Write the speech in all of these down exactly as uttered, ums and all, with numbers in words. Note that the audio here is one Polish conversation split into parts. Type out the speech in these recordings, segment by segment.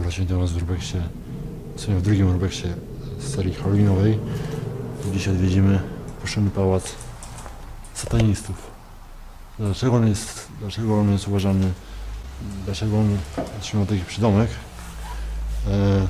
właśnie teraz w Urbexie, w sumie w drugim Urbexie z serii halloweenowej. Dzisiaj odwiedzimy Kosztowny Pałac Satanistów. Dlaczego on jest, dlaczego on jest uważany, dlaczego on otrzymał taki przydomek? E,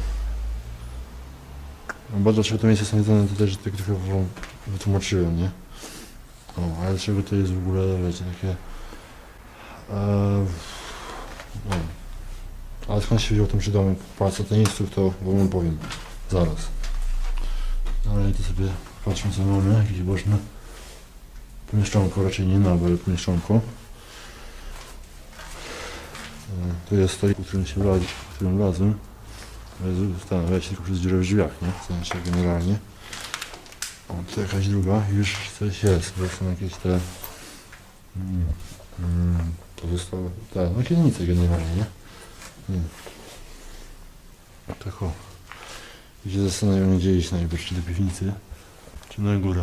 no bo dlaczego to miejsce jest nawiedzone, to też tak trochę wam wytłumaczyłem, nie? No, ale dlaczego to jest w ogóle, wiecie, takie... E, no. Ale skąd się wziął ten przydomek Pałac Satanistów, to wam powiem zaraz. Ale to sobie patrzmy, co mamy, jakieś boczne pomieszczonko, raczej nie nabe, ale pomieszczonko. Tu jest stolik, w którym się wlazł, w którym wlazłem. Zastanawiam się tylko przez dziurę w drzwiach, nie? W sensie generalnie. O, tu jakaś druga, już coś jest, bo są jakieś te... Mm, mm, to zostało... te okiennice generalnie, nie? nie. Tak o. I się zastanawiam, gdzie iść najpierw, czy do piwnicy, czy na górę.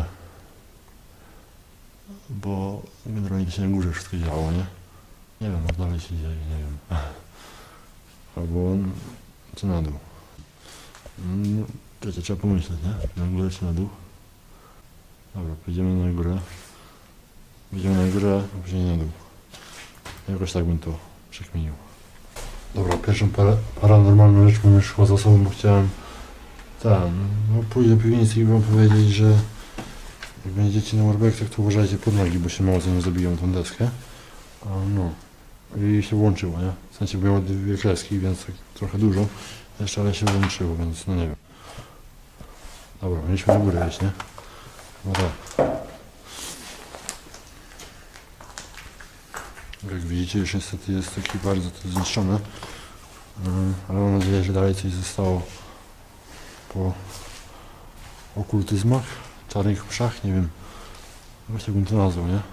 Bo generalnie się na górze wszystko działo, nie? Nie wiem, jak dalej się dzieje, nie wiem. Albo czy na dół. No, wiecie, trzeba pomyśleć, nie? Czy na górę, czy na dół. Dobra, pójdziemy na górę. Pójdziemy na górę, a później na dół. Jakoś tak bym to przekminił. Dobra, pierwszą para, paranormalną rzecz mi szła za sobą, bo chciałem tam, no pójść do piwnicy i wam powiedzieć, że jak będziecie na Urbexach, to uważajcie pod nogi, bo się mało za nią zabiją tą deskę. A no. I się włączyło, nie? W sensie było dwie kreski, więc tak trochę dużo. Jeszcze, ale się włączyło, więc no nie wiem. Dobra, mieliśmy do góry iść, nie? No tak. Jak widzicie, już niestety jest taki bardzo to zniszczone. Ale mam nadzieję, że dalej coś zostało po okultyzmach, czarnych mszach, nie wiem. Właśnie bym to nazwał, nie?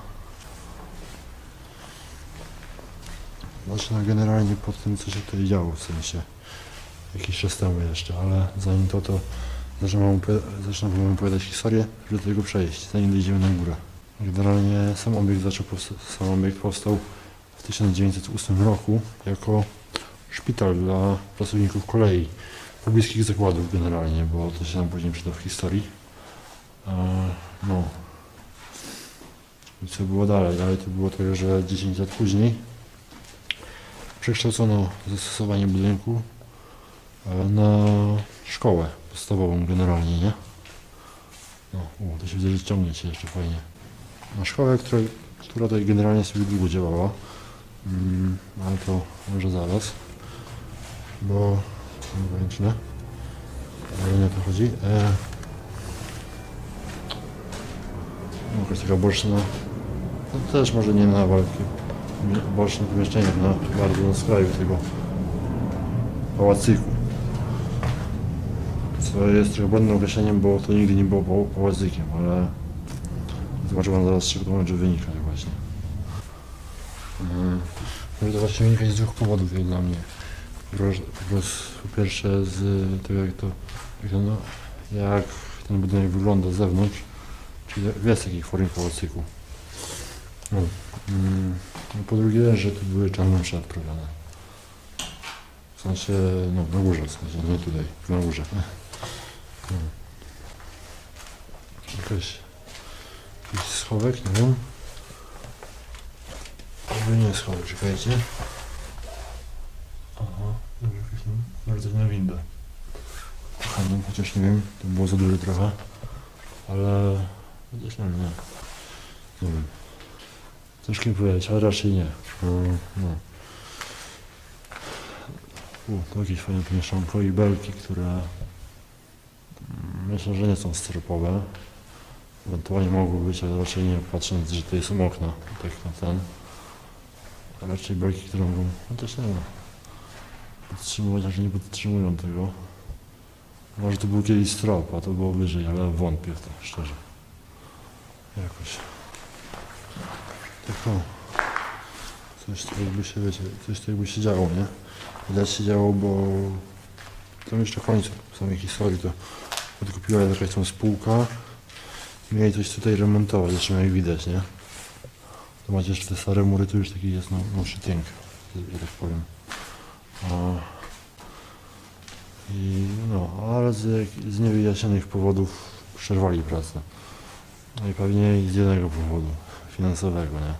Zacznę generalnie po tym, co się tutaj działo, w sensie jakiś czas temu jeszcze, ale zanim to, to zacznę wam, zacznę wam opowiadać historię, żeby do tego przejść, zanim dojdziemy na górę. Generalnie sam obiekt zaczął powsta- sam obiekt powstał w tysiąc dziewięćset ósmym roku jako szpital dla pracowników kolei, pobliskich zakładów generalnie, bo to się nam później przyda w historii. Eee, no. I co było dalej? Dalej to było to, że dziesięć lat później przekształcono zastosowanie budynku na szkołę podstawową generalnie, nie? No, o, to się widzę, że ciągnie się jeszcze fajnie. Na szkołę, która, która tutaj generalnie sobie długo działała, mm, ale to może zaraz, bo niekoniecznie, ale nie o to chodzi. E, no, jakaś taka boczna, to też może nie na walkę. Boczne pomieszczenie na bardzo na skraju tego pałacyku. Co jest trochę błędnym określeniem, bo to nigdy nie było pałacykiem, ale zobaczę wam zaraz, z czego to może wynikać właśnie. Hmm. Może to właśnie wynikać z dwóch powodów jak dla mnie. Po pierwsze z tego, jak to, jak, to, no, jak ten budynek wygląda z zewnątrz, czyli jest takich form pałacyku. No. Hmm. No po drugie, że tu były czarne msze odprawiane. W sensie, no na górze, w sensie, nie tutaj, na górze. No. Jakaś, jakiś schowek, nie wiem. Żeby nie schowek, czekajcie. Aha, może jakaś bardzo na windę. Kochani, chociaż nie wiem, to było za duże trochę. Ale, chociaż nie wiem, nie. Nie wiem. Ciężko mi powiedzieć, ale raczej nie. No, no. U, to jakieś fajne pomieszczonko i belki, które myślę, że nie są styropowe. Ewentualnie mogły być, ale raczej nie, patrząc, że tutaj są okna, tak na ten. A raczej belki, które mogą, chociaż nie wiem, podtrzymywać, ale nie podtrzymują tego. Może to był kiedyś strop, a to było wyżej, ale wątpię w to, szczerze. Jakoś. Tak o. Coś tak jakby się, wiecie, coś tak jakby się działo, nie? Widać się działo, bo tam jeszcze w końcu samej historii to odkupiła jakaś tam spółka i mieli coś tutaj remontować, zresztą jak widać, nie? To macie jeszcze te stare mury, to już taki jest no, no szytynk, że tak powiem. A, I no, ale z, jak- z niewyjaśnionych powodów przerwali pracę. No i pewnie i z jednego powodu, finansowego, nie?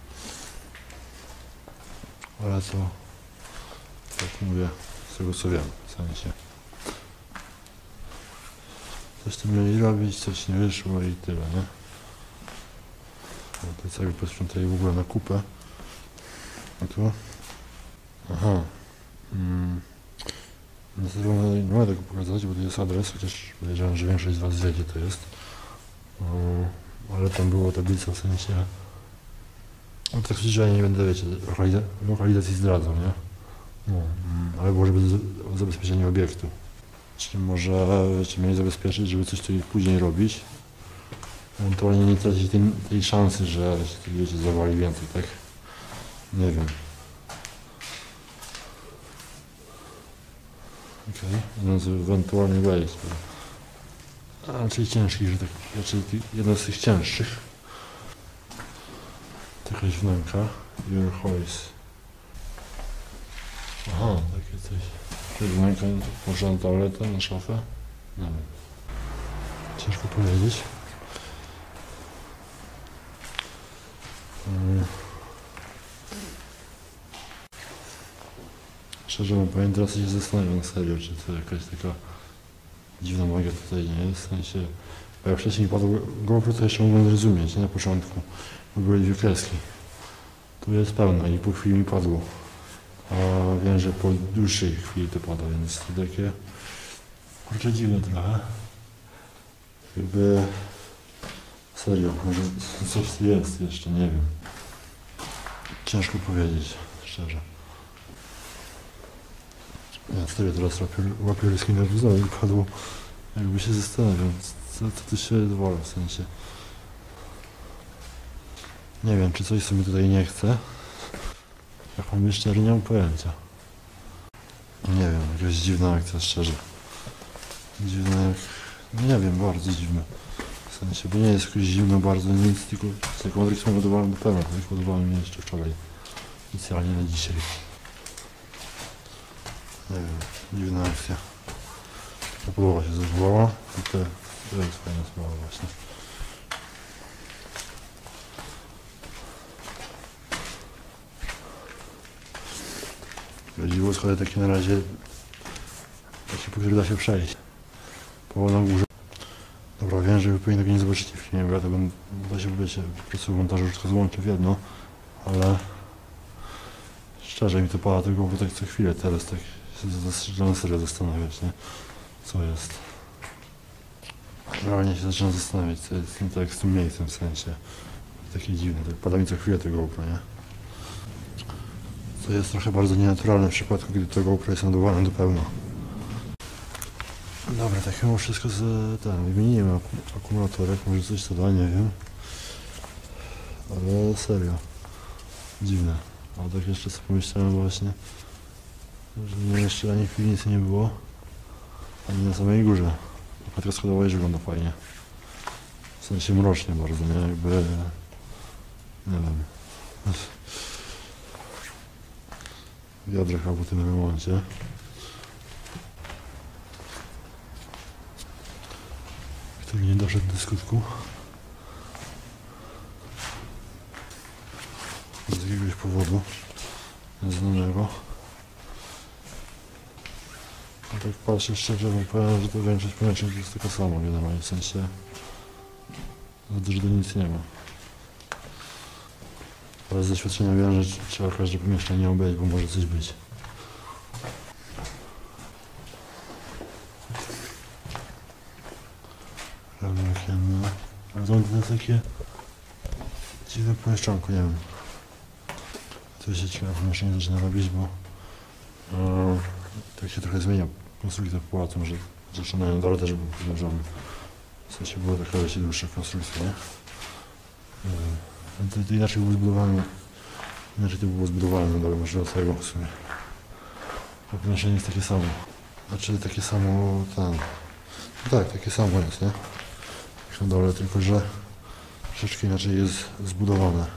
Ale to, tak mówię, z tego co wiem, w sensie. Coś tam mieli robić, coś nie wyszło i tyle, nie? No to cały posprzątali w ogóle na kupę. A tu? Aha. Mm. No to nie mogę tego pokazać, bo to jest adres, chociaż podejrzewam, że większość z was wie, gdzie to jest. Um, ale tam było tablica, w sensie... No tak że ja nie będę, wiecie, lokaliza lokalizacji zdradzał, nie? No, mm, ale było, żeby z zabezpieczenie obiektu. Czyli może, wiecie, mieli zabezpieczyć, żeby coś tu później robić. Ewentualnie nie tracić tej, tej szansy, że się, wiecie, zawali więcej, tak? Nie wiem. Okej, okay. Jeden z ewentualnych wejść. A raczej ciężkich, że tak, raczej jeden z tych cięższych. Jakaś wnęka. Your Hoist. Aha, takie coś. Jakaś wnęka, może na toaletę, na szafę? Nie wiem. Ciężko powiedzieć. Hmm. Szczerze mówiąc, powiem, teraz się zastanawiam na serio, czy to jakaś taka dziwna magia tutaj nie jest, w sensie, bo jak wcześniej padło GoPro, to jeszcze mogłem zrozumieć, nie, na początku, bo były dwie kreski. Tu jest pełno i po chwili mi padło, a wiem, że po dłuższej chwili to pada, więc to takie, kurczę, dziwne trochę. Jakby, serio, może coś tu jest jeszcze, nie wiem. Ciężko powiedzieć, szczerze. Ja wtedy teraz łapię ryski nerwowe i padło, jakby się zastanawiam, co, co tu się odwala, w sensie. Nie wiem, czy coś sobie tutaj nie chce. Jak mam jeszcze, nie mam pojęcia. Nie wiem, jakaś dziwna akcja, szczerze. Dziwna jak... No nie wiem, bardzo dziwne. W sensie, bo nie jest jakoś zimno bardzo, nic, tylko z Matrix ładowałem do pełna, tak ładowałem mnie jeszcze wczoraj. Specjalnie na dzisiaj. Nie wiem, dziwna akcja. Ta podłoga się zachowała i te, to jest fajna sprawa właśnie. Dziwo schody takie na razie, takie po których da się przejść. Po na górze. Dobra, wiem, że wy powinni tego nie zobaczycie w filmie, bo ja to będę, da się wiecie, po prostu w montażu wszystko złączę w jedno, ale szczerze mi to pada tego, bo tak co chwilę teraz tak się zaczynam serio zastanawiać, nie? Co jest. Realnie się zaczynam zastanawiać, co jest nie tak z tym miejscem, w sensie. Takie dziwne, tak pada mi co chwilę tego GoPro, nie? To jest trochę bardzo nienaturalne w przypadku, gdy to GoPro jest ładowane do pełna. Dobra, tak chyba wszystko z ten, wymieniłem akumulatorek, może coś to da, nie wiem. Ale serio. Dziwne. A tak jeszcze sobie pomyślałem właśnie, że nie jeszcze ani w piwnicy nie było, ani na samej górze. Klatka schodowa już wygląda fajnie. W sensie mrocznie bardzo, nie? Jakby... nie wiem. Wiadro chyba po tym remoncie. Który nie doszedł do skutku. Z jakiegoś powodu nieznanego. A tak patrzę szczerze, bo powiem, że to większość pomieszczeń to jest taka sama, generalnie, w sensie za dużo do nic nie ma. Ale z doświadczenia wiem, że trzeba każde pomieszczenie obejść, bo może coś być. Okienno. Ale to jest takie dziwne pomieszczonko, nie wiem. To się ciekawe pomieszczenie zaczyna robić, bo e, tak się trochę zmienia konstrukcja pałacu, że zaczynają dole też był podejrzany. W sensie była taka dość dłuższa konstrukcja, nie? E, to, to inaczej było zbudowane, inaczej to było zbudowane na dole, może do tego w sumie. To pomieszczenie jest takie samo. Znaczy takie samo, ten... No tak, takie samo jest, nie? Na dole, tylko że troszeczkę inaczej jest zbudowane.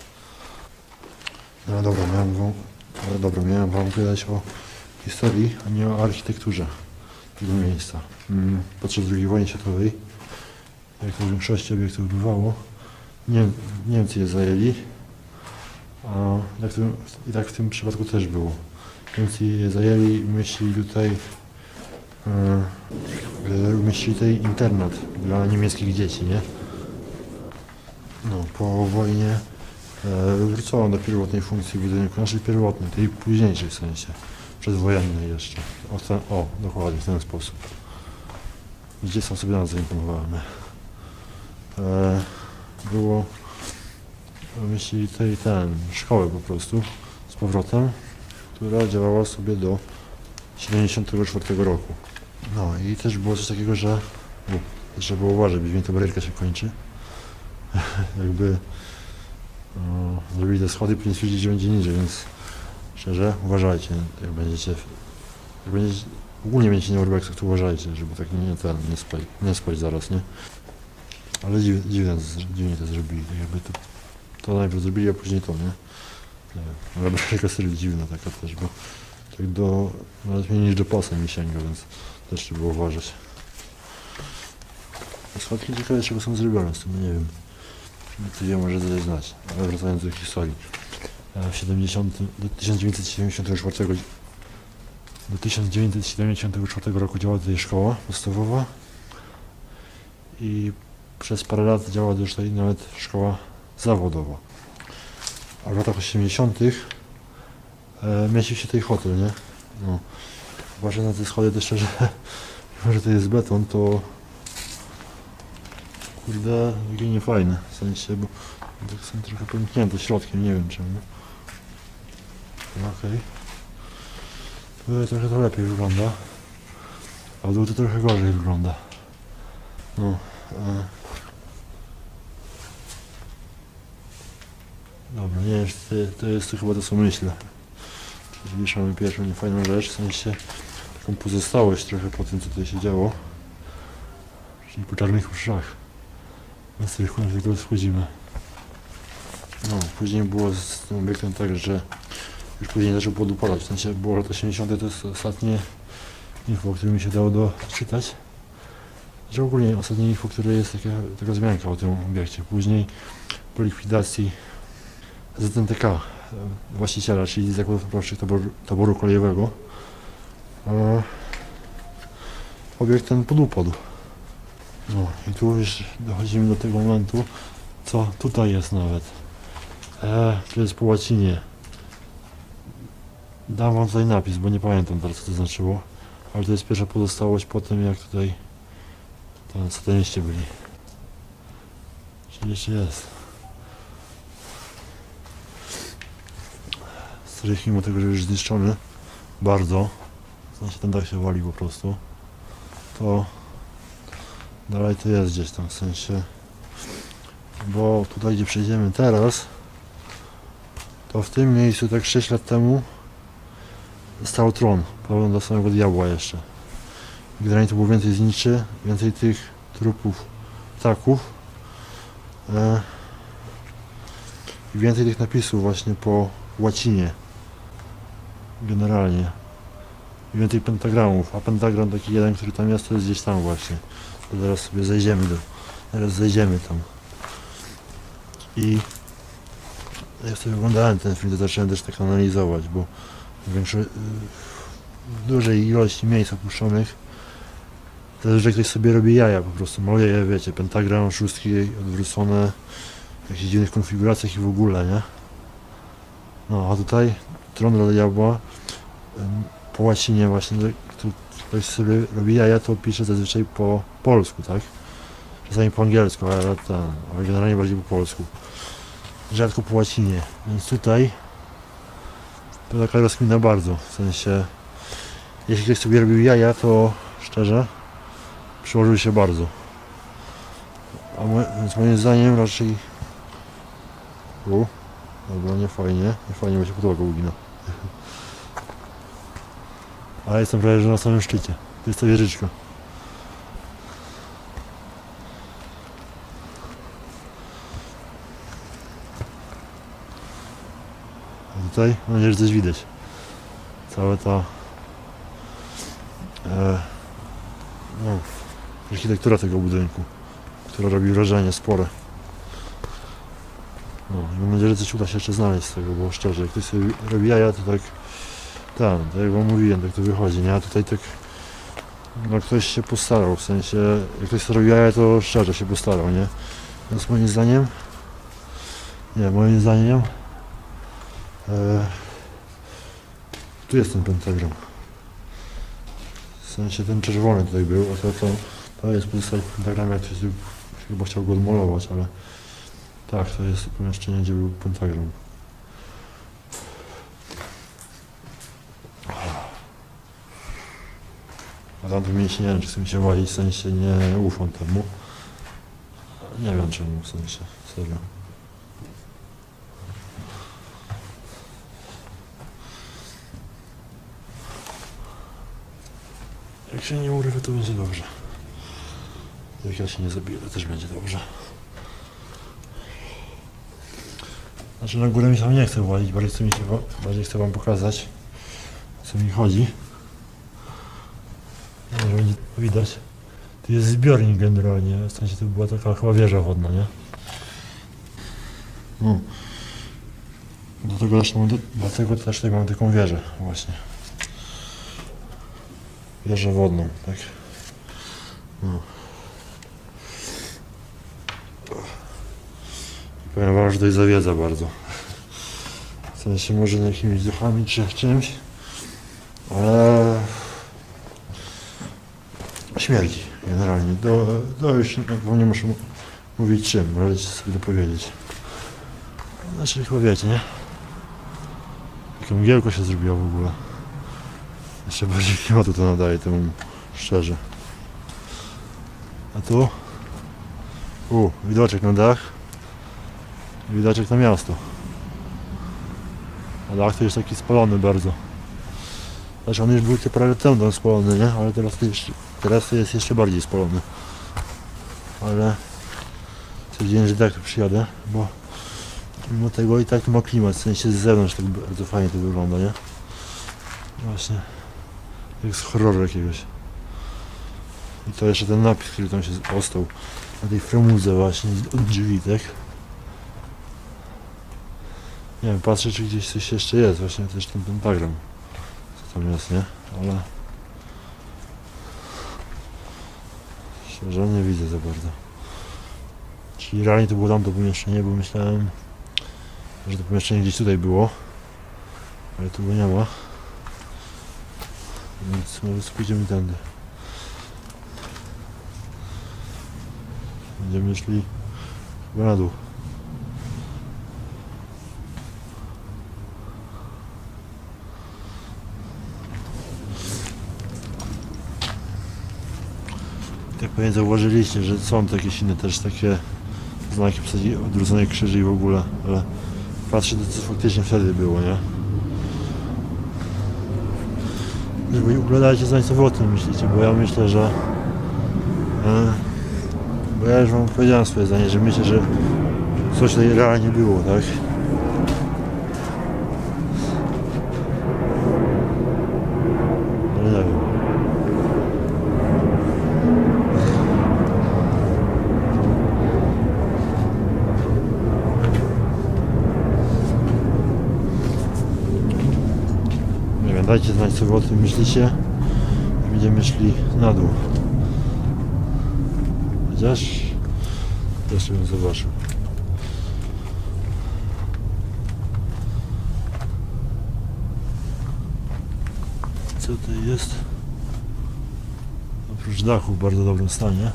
No dobra, miałem go, ale dobra, miałem wam opowiadać o historii, a nie o architekturze. tego miejsca. Podczas drugiej wojny światowej, jak to w większości obiektów bywało, Niem Niemcy je zajęli, a tak tym, i tak w tym przypadku też było. Niemcy je zajęli i umieścili tutaj, e, umieścili tutaj internat dla niemieckich dzieci, nie? No, po wojnie e, wrócono do pierwotnej funkcji budynku, naszej pierwotnej, tej późniejszej w sensie, przedwojennej jeszcze. O, ten, o, dokładnie w ten sposób. Gdzie sam sobie nazwę imponowałem. E, było, myśleli tutaj ten, szkołę po prostu z powrotem, która działała sobie do siedemdziesiątego czwartego roku. No i też było coś takiego, że u, trzeba było uważać, bo ta barierka się kończy. Jakby no, zrobili te schody, później stwierdzili, że będzie niżej, więc szczerze uważajcie, jak będziecie, jak będziecie ogólnie będziecie na urbexach, to uważajcie, żeby tak nie, ten, nie, spać, nie spać zaraz, nie? Ale dziwnie, dziwnie, dziwnie to zrobili, tak jakby to, to najpierw zrobili, a później to, nie? Nie wiem, ale barierka serio dziwna taka też, bo tak do, nawet mniej niż do pasa mi sięga, więc też trzeba było uważać. Schodki ciekawe, czego są zrobione z tym, nie wiem. Ty wie, może coś znać, ale wracając do historii. W siedemdziesiątym, do tysiąc dziewięćset siedemdziesiątego czwartego do tysiąc dziewięćset siedemdziesiątego czwartego roku działała tutaj szkoła podstawowa i przez parę lat działała też tutaj nawet szkoła zawodowa. A w latach osiemdziesiątych e, mieścił się tutaj hotel, nie? No. Patrzę na te schody też szczerze, mimo że to jest beton, to kurde, takie niefajne, w sensie, bo tak są trochę pęknięte środkiem, nie wiem czemu. No okej. Okay. Tutaj trochę to lepiej wygląda, a w dół to trochę gorzej wygląda. No. E... Dobra, nie wiem, to, to jest to chyba to, co myślę. Zwieszamy pierwszą niefajną rzecz, w sensie taką pozostałość trochę po tym, co tutaj się działo. Czyli po czarnych uszach. Na których tego schodzimy. No, później było z tym obiektem tak, że już później zaczął podupadać, w sensie było lat osiemdziesiąte, to jest ostatnie info, które mi się dało doczytać. Że ogólnie ostatnie info, które jest taka, taka wzmianka o tym obiekcie. Później po likwidacji Z N T K, właściciela, czyli Zakładów Naprawczych taboru, taboru kolejowego, e, obiekt ten podupadł. No i tu już dochodzimy do tego momentu, co tutaj jest nawet. E, to jest po łacinie. Dam wam tutaj napis, bo nie pamiętam teraz, co to znaczyło. Ale to jest pierwsza pozostałość po tym, jak tutaj tam sataniści byli. Czyli jeszcze jest. Strych, mimo tego, że już zniszczony bardzo, w sensie ten dach się wali po prostu, to dalej to jest gdzieś tam, w sensie, bo tutaj, gdzie przejdziemy teraz, to w tym miejscu tak sześć lat temu stał tron, pełen do samego diabła jeszcze. Generalnie to było więcej zniczy, więcej tych trupów ptaków e, i więcej tych napisów właśnie po łacinie. Generalnie. I więcej pentagramów, a pentagram taki jeden, który tam jest, to jest gdzieś tam właśnie. To zaraz sobie zejdziemy do, teraz zejdziemy tam. I jak sobie oglądałem ten film, to zacząłem też tak analizować, bo w, większo- w dużej ilości miejsc opuszczonych zazwyczaj ktoś sobie robi jaja, po prostu maluje je, wiecie, pentagram, szóstki odwrócone, w jakichś dziwnych konfiguracjach i w ogóle, nie? No a tutaj tron dla diabła po łacinie właśnie, ktoś sobie robi jaja, to pisze zazwyczaj po polsku, tak? Czasami po angielsku, ale, ten, ale generalnie bardziej po polsku. Rzadko po łacinie, więc tutaj to taka rozkmina bardzo, w sensie jeśli ktoś sobie robił jaja, to szczerze przyłożył się bardzo. A mo więc moim zdaniem raczej u, dobra, nie fajnie, nie fajnie, bo się podłoga ugina. Ale jestem prawie, że na samym szczycie. To jest ta wieżyczka. A tutaj mam nadzieję, że coś widać. Cała ta e, No, architektura tego budynku, która robi wrażenie spore. No, i mam nadzieję, że coś uda się jeszcze znaleźć z tego, bo szczerze, jak ktoś sobie robi jaja, to tak, tam, tak jak wam mówiłem, tak to wychodzi, nie? A tutaj tak, no ktoś się postarał, w sensie, jak ktoś sobie robi jaja, to szczerze się postarał, nie? Więc moim zdaniem, nie, moim zdaniem, e, tu jest ten pentagram. W sensie ten czerwony tutaj był, a to, to, to jest pozostać w pentagramie, jak ktoś chyba chciał go odmalować, ale tak, to jest pomieszczenie, gdzie był pentagram. A tamto miejsce nie wiem, czy chce mi się walić, w sensie nie ufam temu. Nie wiem czemu, w sensie, serio. Jak się nie urwę, to będzie dobrze. Jak ja się nie zabiję, to też będzie dobrze. Znaczy na górę mi się nie chcę walić, bardziej chcę, mi się, bardziej chcę wam pokazać, o co mi chodzi. Może będzie to widać. Tu jest zbiornik generalnie, w sensie to była taka chyba wieża wodna, nie? No. Dlatego też, mam, dlatego też tutaj mam taką wieżę właśnie. Wieżę wodną, tak? No. I powiem wam, że tutaj zawiedza bardzo. W sensie może nie jakimiś duchami czy czymś, ale śmierdzi generalnie. Do, do już nie muszę mówić czym, możecie sobie to powiedzieć. Znaczy chyba wiecie, nie? Takie mgiełko się zrobiło w ogóle. Jeszcze bardziej klimatu to nadaje temu, szczerze. A tu? U, widoczek na dach. Widoczek na miasto. A dach to jest taki spalony bardzo. Znaczy on już był parę lat temu spalony, nie? Ale teraz to, jeszcze, teraz to jest jeszcze bardziej spalony. Ale stwierdziłem, że tak tu przyjadę, bo mimo tego i tak ma klimat, w sensie z zewnątrz tak bardzo fajnie to wygląda, nie? Właśnie. Jak z horroru jakiegoś. I to jeszcze ten napis, który tam się ostał na tej framudze właśnie od drzwi, tak? Nie wiem, patrzę czy gdzieś coś jeszcze jest, właśnie też ten pentagram. Co tam jest, nie? Ale szczerze nie widzę za bardzo. Czyli realnie to było tamto pomieszczenie, bo myślałem, że to pomieszczenie gdzieś tutaj było. Ale tu go nie ma. Więc może pójdziemy tędy. Będziemy szli chyba na dół. Jak pewnie zauważyliście, że są jakieś inne też takie znaki w zasadzie odwróconych krzyży i w ogóle, ale patrzę to co faktycznie wtedy było, nie? Żeby oglądajcie, zanim sobie o tym myślicie, bo ja myślę, że e, bo ja już wam powiedziałem swoje zdanie, że myślę, że coś tutaj realnie było, tak? Ale nie wiem. Nie wiem, dajcie znać sobie o tym myślicie i będziemy szli na dół. Chociaż jeszcze bym zobaczył. Co tutaj jest? Oprócz dachu w bardzo dobrym stanie.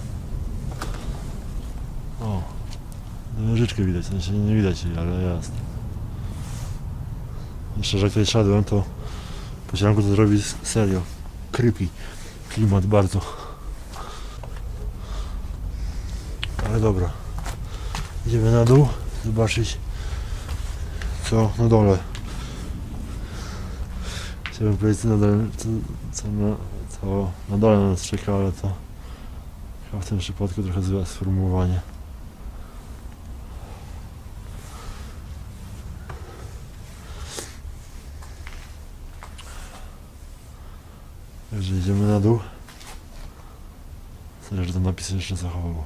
O, nożyczkę widać, w sensie nie widać jej, ale jest. Jeszcze jak tutaj szedłem, to po ścianku to robi serio creepy klimat bardzo. Ale dobra, idziemy na dół, zobaczyć co na dole. Chciałbym powiedzieć co na dole, co, co, na, co na dole na nas czeka, ale to chyba w tym przypadku trochę złe sformułowanie. Także idziemy na dół. Tyle, że ten napis jeszcze zachował.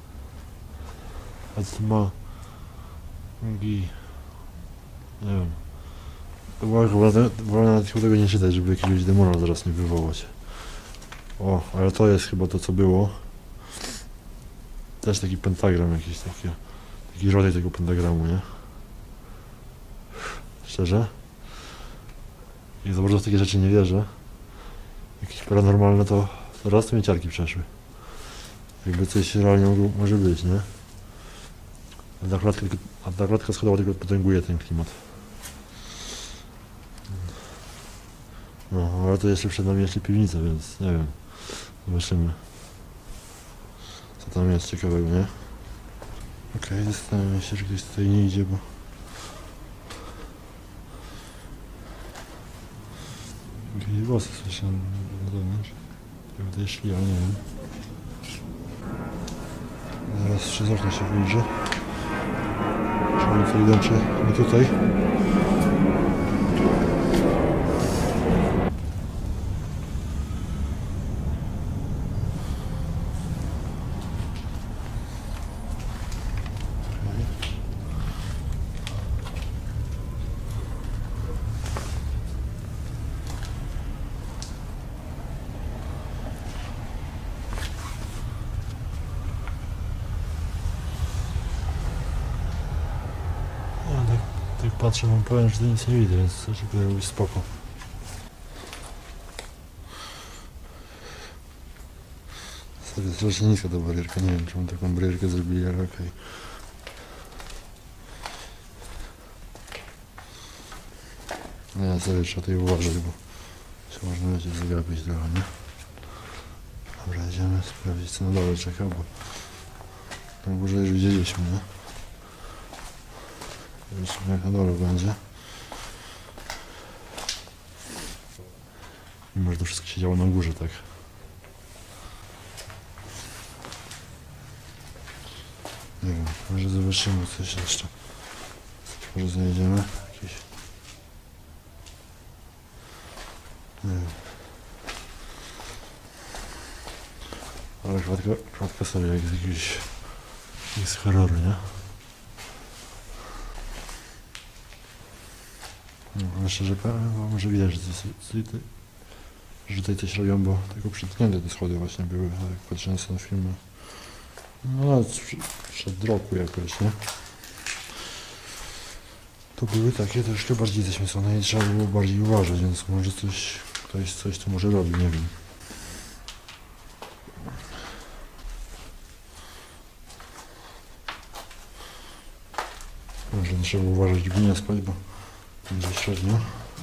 A co ma... Gi... Nie wiem. Chyba, chyba, chyba nawet chyba tego nie czytać, żeby jakiegoś demona zaraz nie wywołać. O, ale to jest chyba to, co było. Też taki pentagram jakiś, taki, taki rodzaj tego pentagramu, nie? Szczerze? I za bardzo w takie rzeczy nie wierzę. Jakieś paranormalne to raz to mnie ciarki przeszły. Jakby coś realnie mogło, może być, nie? A ta klatka, a ta klatka schodowa tylko potęguje ten klimat. No, ale to jeszcze przed nami jeszcze piwnica, więc nie wiem. Zobaczymy. Co tam jest ciekawego, nie? Okej, okay, zastanawiam się, czy ktoś tutaj nie idzie, bo... Jakieś głosy słyszę na zewnątrz. Jak tutaj szli, ale nie wiem. Zaraz przez okno się wyjdzie. Czy oni tutaj idą, czy nie tutaj? Tak patrzę, wam powiem, że to nic nie widzę, więc to się robić spoko. Sobie jest strasznie niska ta barierka, nie wiem czemu taką barierkę zrobili, ale okej. Okay. No ja sobie trzeba tutaj uważać, bo się można będzie zagapić trochę, nie? Dobra, idziemy sprawdzić, co na dole czeka, bo na górze już widzieliśmy, nie? Zobaczymy, jak na dole będzie. Mimo że to wszystko się działo na górze, tak? Nie wiem, może zobaczymy coś jeszcze. Może znajdziemy jakieś... Nie wiem. Ale klatka, klatka sobie jak z jakiegoś... jak z horroru, nie? No, szczerze powiem, bo może widać, że tutaj, że tutaj coś robią, bo tylko przytknięte te schody właśnie były, jak patrzyłem na filmy. No nawet przed roku jakoś, nie? To były takie troszkę bardziej zaśmiecone i trzeba było bardziej uważać, więc może coś, ktoś coś tu może robi, nie wiem. Może trzeba uważać, by nie spać, bo będzie średnio.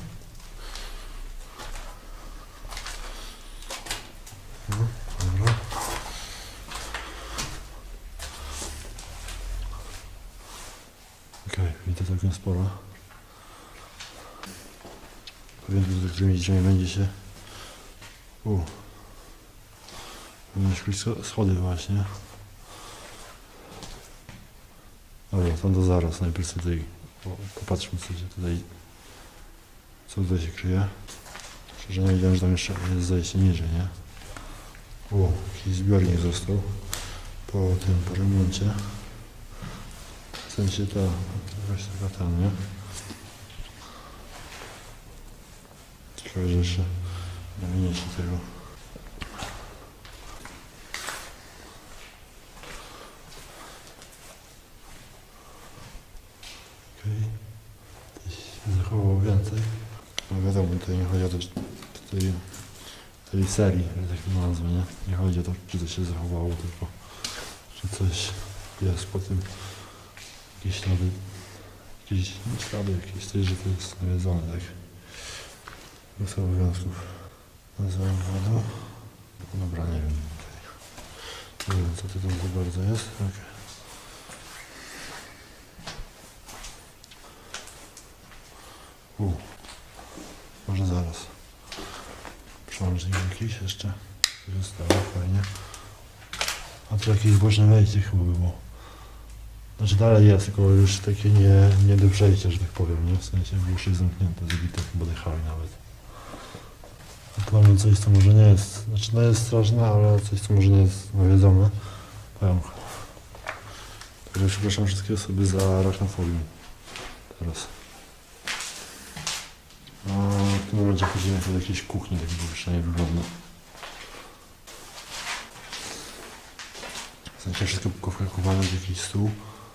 No, dobra. Okej, okay, widzę całkiem sporo. Powiem, że z którymi dzisiaj będzie się... U. Będę szli schody właśnie. Dobra, tam to zaraz, najpierw tutaj popatrzmy, co się tutaj, co tutaj się kryje. Szczerze nie wiedziałem, że tam jeszcze jest zejście niżej, nie? O, jakiś zbiornik został po tym, po remoncie. W sensie ta, jakaś taka tam, nie? Ciekawe, że jeszcze nie się tego. Zachowało więcej. No wiadomo, tutaj nie chodzi o to, że tej, tej serii, że tak to nazwę, nie? Nie chodzi o to, czy to się zachowało, tylko czy coś jest po tym, jakieś ślady, jakieś ślady, jakieś coś, że to jest nawiedzone, tak? Bez obowiązków. Nazwałem wodą. Dobra, nie wiem. Okay. Nie wiem, co to tam za bardzo jest. Okay. U, może zaraz. Przełącznik jakiś jeszcze. Coś zostało, fajnie. A tu jakieś boczne wejście chyba było. Znaczy dalej jest, tylko już takie nie, nie do przejścia, że tak powiem, nie? W sensie było już zamknięte, zabite, chyba dechały nawet. A ewentualnie coś, co może nie jest, znaczy no jest straszne, ale coś, co może nie jest nawiedzone. Pająk. Także przepraszam wszystkie osoby za arachnofobię. Teraz. A w tym momencie chodzimy do jakiejś kuchni, tak pomieszczenie wygląda. W sensie wszystko pokowane w jakiś stół.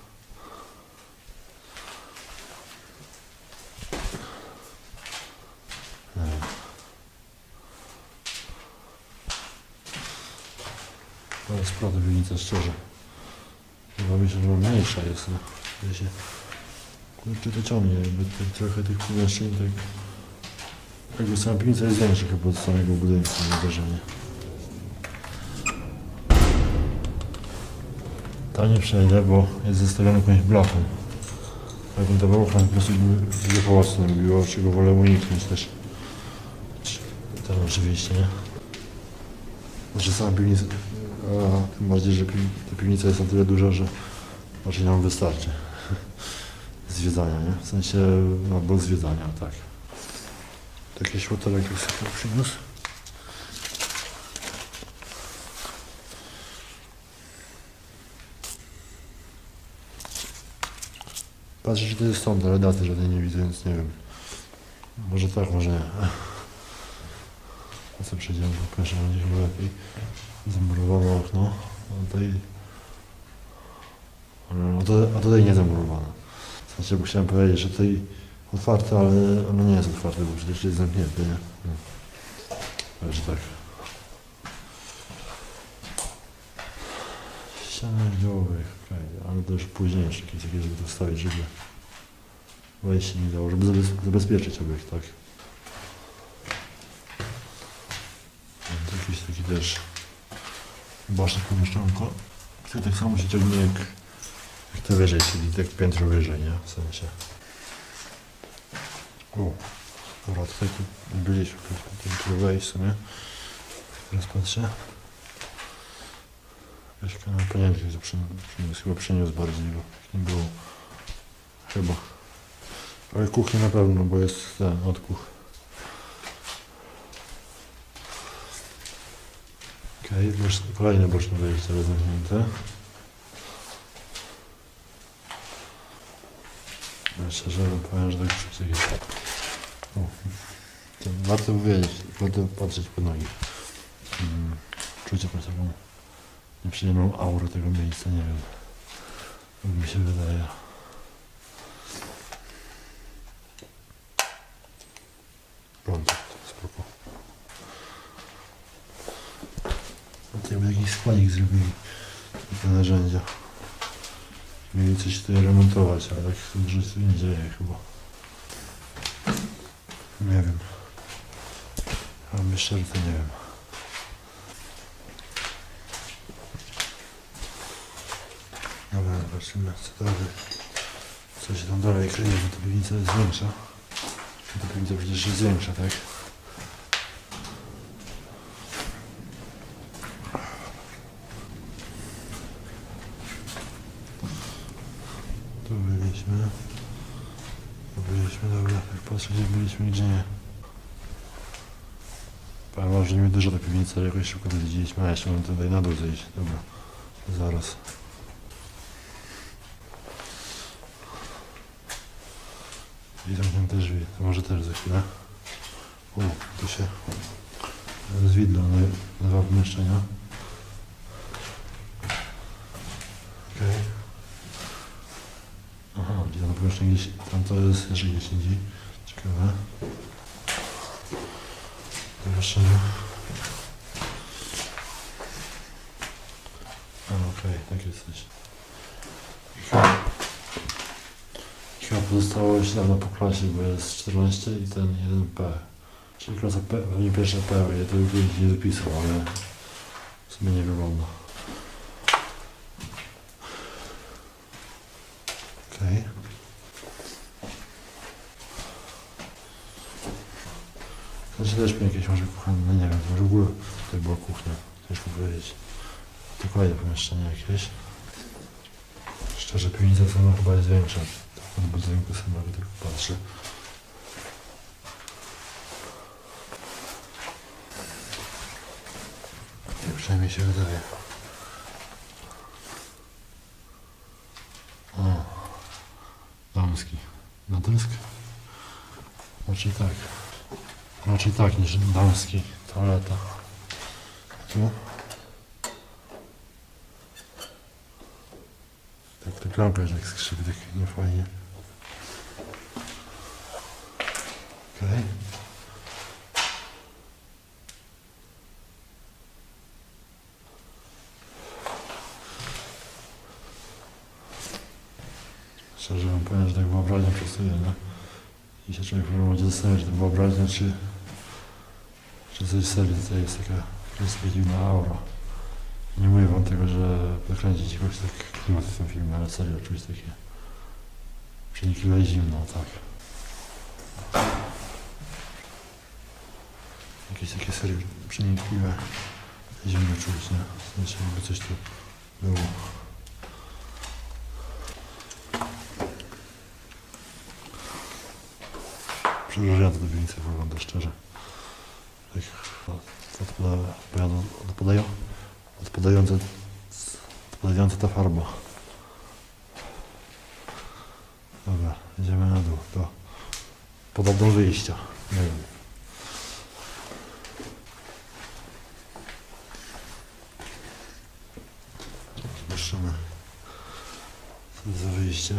Nie wiem. To jest prawda piwnica, szczerze. Chyba myślę, że mniejsza jest. No. Ja się kurczę to ciągnie, jakby tak trochę tych pomieszczeń tak. Jakby sama piwnica jest większa chyba od samego budynku, mam wrażenie. Tam nie przejdę, bo jest zestawiony jakąś blachą. Jakbym to było, po prostu by pomocne było, czego wolę uniknąć też. Ten oczywiście, nie? Znaczy sama piwnica, a tym bardziej, że ta piwnica jest na tyle duża, że raczej nam wystarczy. Zwiedzania, nie? W sensie, no bo zwiedzania, tak. Takie światełek jak sobie przyniósł. Patrzę, czy to jest stąd, ale daty żadnej nie widzę, więc nie wiem. Może tak, może nie. A co przejdziemy, bo pierwsze będzie chyba lepiej. Zamurowane okno. A tutaj... A tutaj, a tutaj nie zamurowane. W sensie, bo chciałem powiedzieć, że tutaj otwarte, ale ono nie jest otwarte, bo przecież jest zamknięte, nie? No. Także tak. Ściany główych, okej, okay. Ale to już późniejsze, jakieś takie, żeby to wstawić, żeby wejście nie dało, żeby zabezpieczyć obiekt, tak? To jakiś taki też boczne pomieszczonko, które tak samo się ciągnie jak, jak to wyżej, czyli tak piętro wyżej, nie? W sensie. O, dobra, tutaj tu byliśmy, piętro wejść w sumie. Teraz patrzę. Jakaś kanapa, nie wiem, jak to przyniósł, chyba przyniósł bardziej, bo nie było. Chyba. Ale kuchnia na pewno, bo jest ten odkuch. Okej, okay, kolejne boczne wejście zamknięte. Ja szczerze powiem, że tak czuć jakieś... Warto wiedzieć, warto patrzeć po nogi. Hmm, czucie po taką nieprzyjemną aurę tego miejsca, nie wiem. Jak mi się wydaje. Prąd, spoko. Tutaj by jakiś składzik zrobili te narzędzia. Mieli coś tutaj remontować, ale tak dużo się nie dzieje chyba. Nie wiem. A myślę, że to nie wiem. Dobra, zobaczymy co dalej. Co się tam dalej kryje, bo ta piwnica jest większa. Ta piwnica przecież jest większa, tak? Tu byliśmy. Tu byliśmy, dobra, jak patrzę gdzie byliśmy, gdzie nie. Powiem wam, że nie dużo ta piwnica, ale jakoś szybko to widzieliśmy, a jeszcze mam tutaj na dół zejść. Dobra, zaraz. I zamknięte drzwi, to może też za chwilę. U, tu się zwidlo na dwa pomieszczenia. Okej. Okay. Aha, gdzie tam pomieszczenie gdzieś, tam to jest jeszcze gdzieś indziej. Ciekawe. Pomieszczenie. A, okej, okay, tak jesteś. Chyba pozostało się dawno po klasie, bo jest czternaście i ten jeden P. Czyli klasa P, pewnie pierwsza P, ja to już nie dopisał, ale w sumie nie wygląda. Okej. Okay. Znaczy też mi jakieś może kuchenne, no nie wiem, może w ogóle tutaj była kuchnia, ciężko powiedzieć. To kolejne pomieszczenie jakieś. Szczerze, piwnica sama chyba jest większa. Od budynku samego tylko patrzę. przynajmniej się wydaje. O, damski. Natysk? Raczej tak. Raczej tak niż damski. Toaleta. Tu? Tak, ta klamka jest jak skrzypi, tak niefajnie. Okej. Okay. Szczerze wam powiem, że tak wyobraźnia pracuje, nie? I się człowiek będzie zastanawiać, czy to wyobraźnia, czy, czy coś serio. Tutaj jest taka, jest taka dziwna aura. Nie mówię wam tego, że wykręcić jakoś tak klimat w tym filmie, ale serio czuć takie przenikliwe zimno, tak. Jakieś takie serio przenikliwe zimno czuć, nie? W sensie jakby coś tu było. Przerażająco do piwnicy wygląda, szczerze. Tak odpadają, odpadająca, odpadająca ta farba. Dobra, idziemy na dół, do podobno wyjścia, nie wiem. Zobaczymy, co to za wyjście.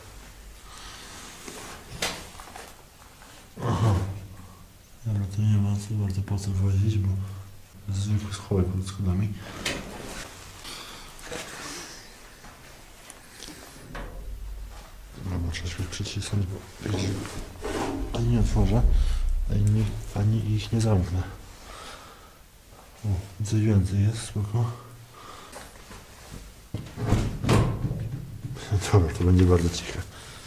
Aha. Dobra, to nie ma co bardzo po co wchodzić, bo zwykły schowek pod schodami. Dobra, trzeba się przycisnąć, bo ani nie otworzę, ani, ani ich nie zamknę. O, widzę więcej jest, spoko. Dobra, to będzie bardzo ciche.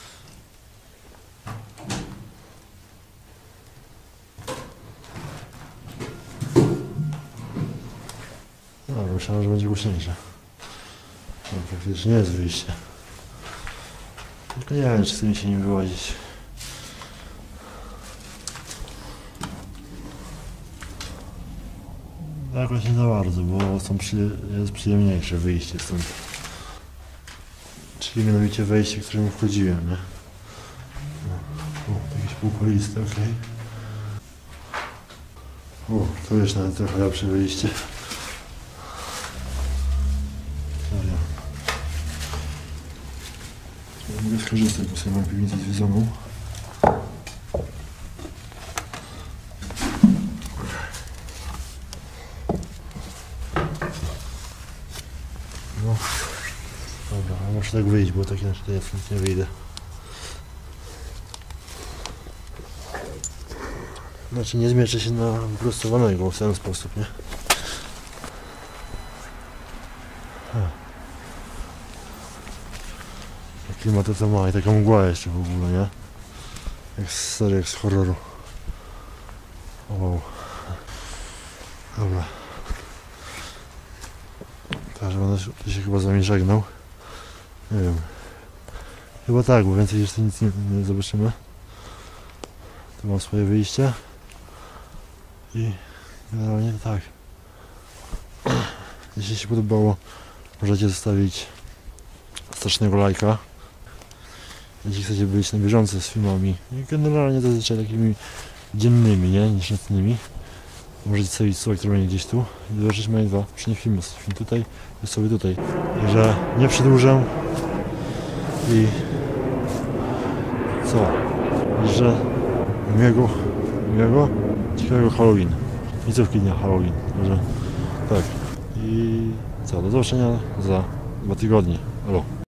Dobra, myślałem, że będzie głośniejsze. No, faktycznie jest wyjście. Tylko nie wiem, czy chce mi się nim wyłazić. Jakoś nie za bardzo, bo są przy, jest przyjemniejsze wyjście stąd. Czyli mianowicie wejście, którym wchodziłem, nie? O, jakieś półkoliste, okej. Okay. O, to jest nawet trochę lepsze wyjście. Serio. Ja mogę skorzystać, bo sobie mam piwnicę zwiedzoną. No. Dobra, a muszę tak wyjść, bo tak inaczej ja stąd nie wyjdę. Znaczy nie zmieszczę się na wyprostowanego w ten sposób, nie? Klimatę to ma i taka mgła jeszcze w ogóle, nie? Jak z serii, jak z horroru. Wow. Dobra. Teraz będę się chyba z wami żegnał. Nie wiem. Chyba tak, bo więcej jeszcze nic nie, nie zobaczymy. Tu mam swoje wyjście. I generalnie to tak. Jeśli się podobało, możecie zostawić strasznego lajka. Jeśli chcecie być na bieżąco z filmami, i generalnie zazwyczaj takimi dziennymi, nie, niż nocnymi, możecie stawić słowa, które będzie gdzieś tu i zobaczyć moje dwa poprzednie filmy. Film tutaj i sobie tutaj. Także nie przedłużę i co? Że miłego, miłego, ciekawego Halloween. Końcówki dnia Halloween. Także tak. I co? Do zobaczenia za dwa tygodnie. Halo.